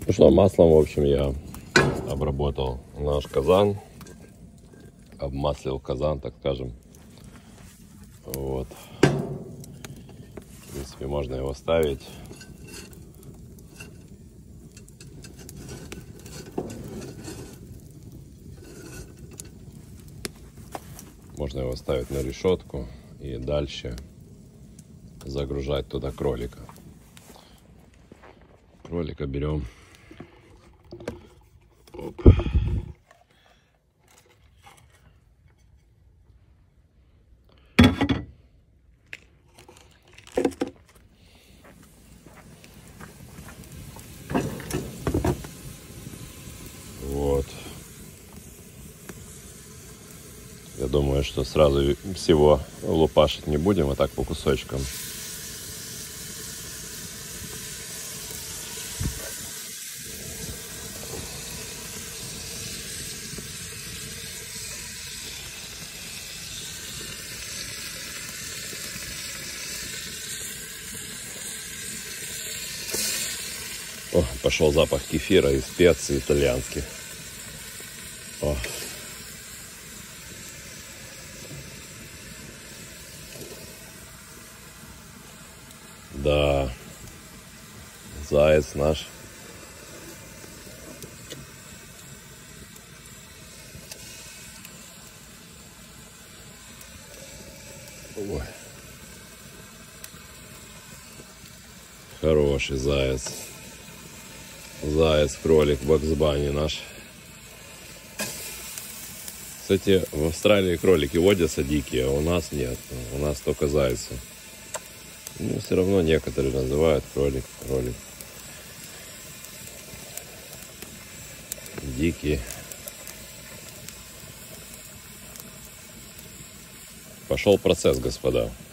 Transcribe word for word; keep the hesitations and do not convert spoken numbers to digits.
Ну что, маслом, в общем, я обработал наш казан, обмаслил казан, так скажем. Вот. В принципе, можно его ставить. Можно его ставить на решетку и дальше загружать туда кролика. Кролика берем. Оп. Вот. Я думаю, что сразу всего лупашить не будем, а так по кусочкам. О, пошел запах кефира и специй итальянских. О. Да, заяц наш. Ой. Хороший заяц. Заяц, кролик, Бакс-Банни наш. Кстати, в Австралии кролики водятся дикие, а у нас нет. У нас только зайцы. Но все равно некоторые называют кролик, кролик. Дикий. Пошел процесс, господа.